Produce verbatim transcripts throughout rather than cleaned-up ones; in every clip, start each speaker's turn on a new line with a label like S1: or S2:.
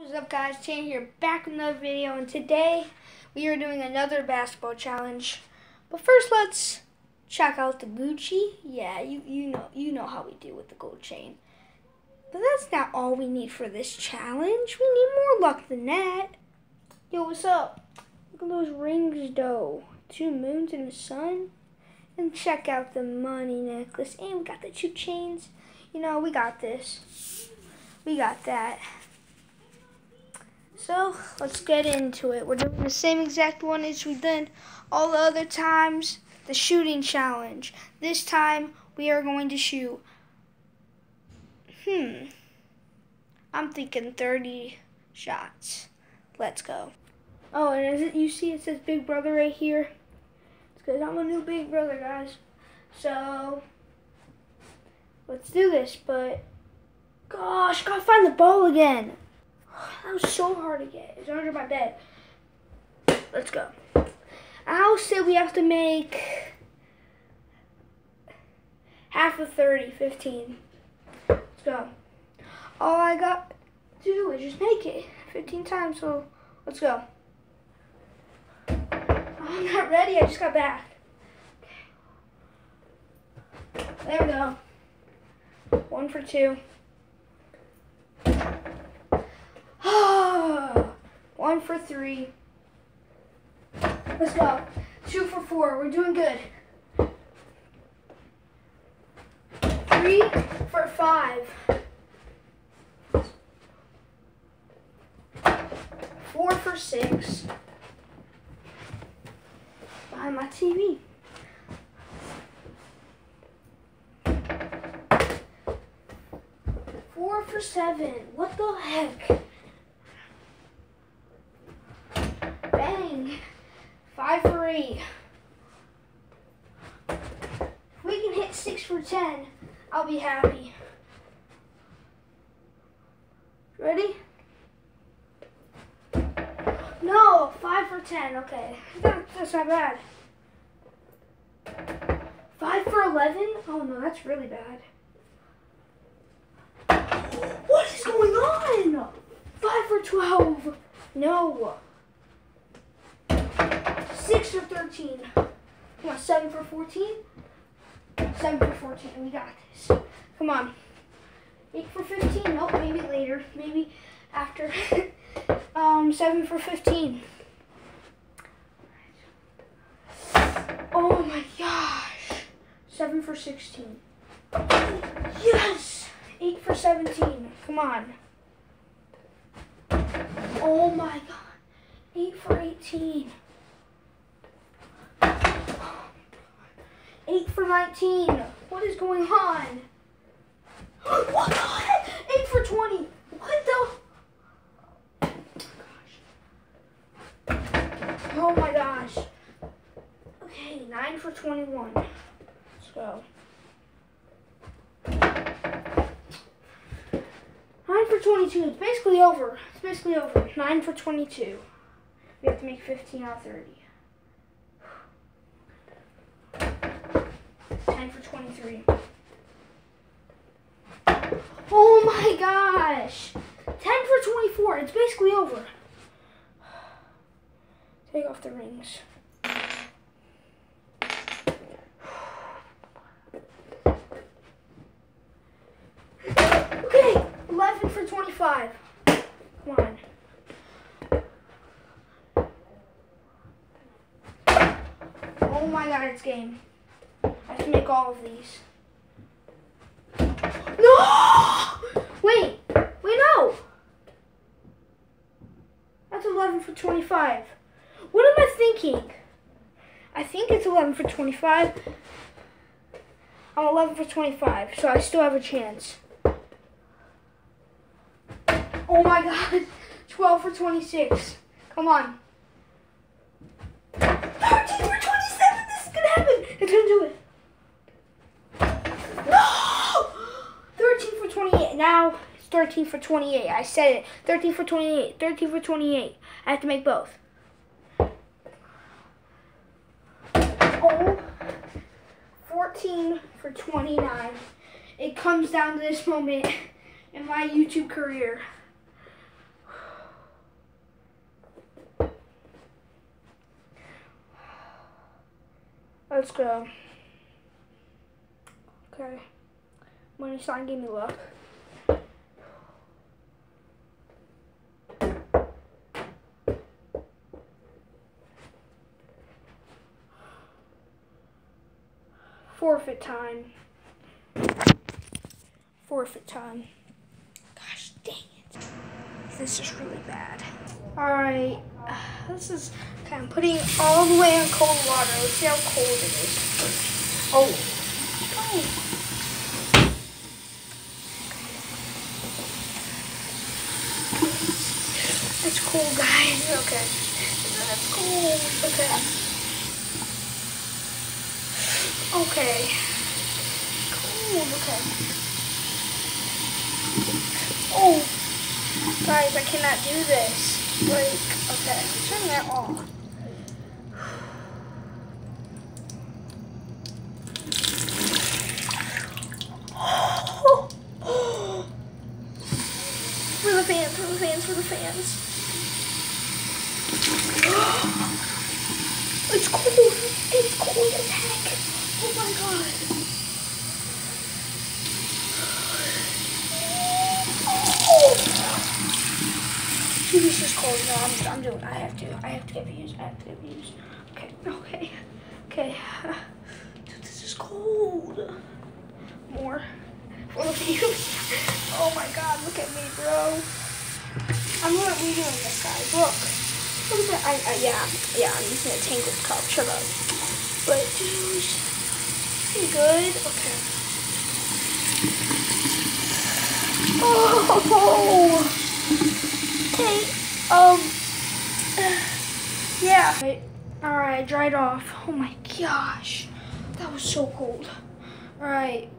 S1: What's up, guys? Chan here, back with another video, and today we are doing another basketball challenge. But first, let's check out the Gucci. Yeah, you you know you know how we do with the gold chain. But that's not all we need for this challenge. We need more luck than that. Yo, what's up? Look at those rings, though. Two moons and a sun. And check out the money necklace. And we got the two chains. You know, we got this. We got that. So, let's get into it. We're doing the same exact one as we did all the other times. The shooting challenge. This time, we are going to shoot, hmm, I'm thinking thirty shots. Let's go. Oh, and as it, you see it says Big Brother right here. It's because I'm a new Big Brother, guys. So, let's do this, but, gosh, gotta find the ball again. That was so hard to get. It's under my bed. Let's go. I'll say we have to make half of thirty, fifteen. Let's go. All I got to do is just make it fifteen times, so let's go. I'm not ready. I just got back. Okay. There we go. One for two. One for three. Let's go. Two for four. We're doing good. Three for five. Four for six. Behind my T V. Four for seven. What the heck? Bang. Five for eight. If we can hit six for ten, I'll be happy. Ready? No, five for ten. Okay, that, that's not bad. Five for eleven? Oh no, that's really bad. What is going on? Five for twelve. No. Six for thirteen. Come on, seven for fourteen. Seven for fourteen. We got this. Come on. Eight for fifteen. Nope, maybe later. Maybe after. um, seven for fifteen. Oh my gosh. Seven for sixteen. Yes. Eight for seventeen. Come on. Oh my god. Eight for eighteen. Eight for nineteen. What is going on? What the heck? Eight for twenty. What the? Gosh. Oh my gosh. Okay, nine for twenty-one. Let's go. Nine for twenty-two. It's basically over. It's basically over. Nine for twenty-two. We have to make fifteen out of thirty. ten for twenty-three. Oh my gosh. ten for twenty-four. It's basically over. Take off the rings. Okay. eleven for twenty-five. Come on. Oh my god, it's game. I have to make all of these. No! Wait, wait, no! That's eleven for twenty-five. What am I thinking? I think it's eleven for twenty-five. I'm eleven for twenty-five, so I still have a chance. Oh my god, twelve for twenty-six. Come on. thirteen for twenty-seven, this is gonna happen. It's gonna do it. No! thirteen for twenty-eight. Now it's thirteen for twenty-eight. I said it. thirteen for twenty-eight. thirteen for twenty-eight. I have to make both. Oh. fourteen for twenty-nine. It comes down to this moment in my YouTube career. Let's go. Okay. Money sign gave me luck. Forfeit time. Forfeit time. Gosh dang it. This is really bad. Alright. This is okay. I'm putting all the way on cold water. Let's see how cold it is. Oh. Oh. That's cool, guys. Okay. That's cool. Okay. Okay. Cool. Okay. Oh. Guys, I cannot do this. Like, okay. Turn that off. For the fans, for the fans, for the fans. It's cold. It's cold as heck. Oh my god. Oh. This is cold. No, I'm, I'm doing. I have to. I have to get views. I have to get views. Okay. Okay. Okay. Dude, this is cold. More. For the views. Oh my god. Look at me, bro. I'm not redoing this, guys. Look. Look at that. I, I, yeah, yeah, I'm using a Tangled cup. Shut up. But, dude, pretty good. Okay. Oh. Okay. Um. Yeah. Right. All right. Dried off. Oh my gosh, that was so cold. All right.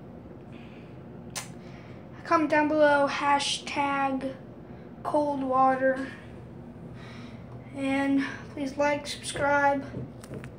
S1: Comment down below. Hashtag cold water. And please like, subscribe.